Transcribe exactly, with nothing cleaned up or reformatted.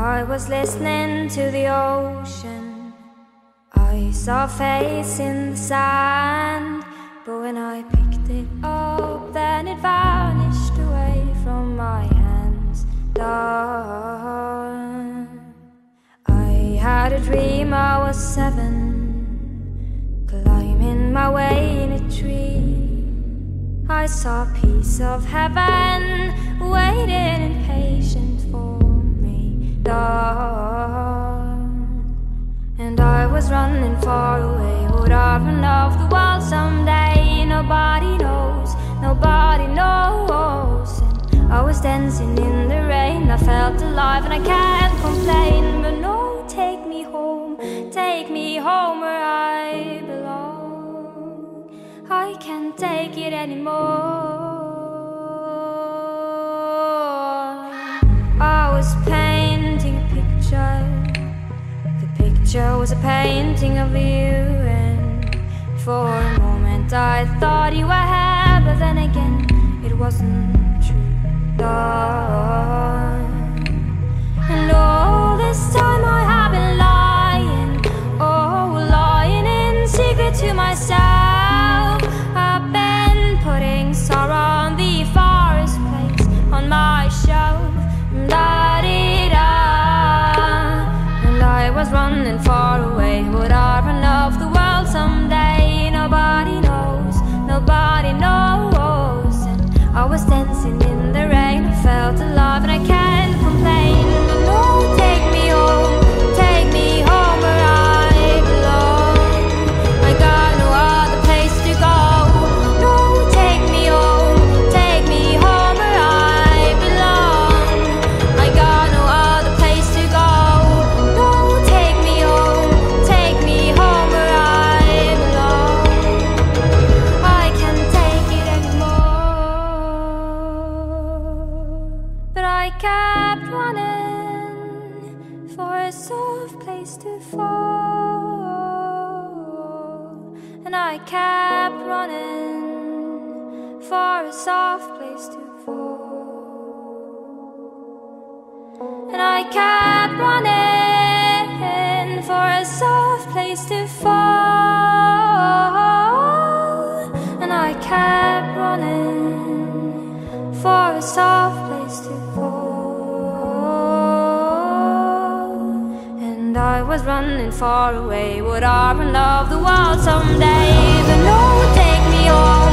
I was listening to the ocean, I saw a face in the sand, but when I picked it up, then it vanished away from my hands. Dark. I had a dream I was seven, climbing my way in a tree. I saw a piece of heaven waiting impatient for me. Dark. And I was running far away. Would I run off the world someday? Nobody knows, nobody knows. And I was dancing in the rain, I felt alive and I can't complain. But no, take me home, take me home where I belong. I can't take it anymore. I was painting a picture. The picture was a painting of you, and for a moment I thought you were here, but then again it wasn't true. Dark. And all this time I have been lying, oh, lying in secret to myself. I've been putting sorrow on the farthest place on my shelf. Da-dee-da. And I was running far away. Would I run off the world someday? Nobody knows, nobody knows. And I was dancing in the rain, I felt alive and I can't complain. But no, take me home, take me home where I belong. I got no other place to go. No, take me home, take me home where I belong. I got no other place to go. No, take me home, take me home where I belong. I can't take it anymore. But I kept running for a soft place to fall. And I kept running for a soft place to fall. And I kept running for a soft place to fall. And I kept running for a soft place to fall. And I was running far away. Would I run off the world someday? But no, take me home,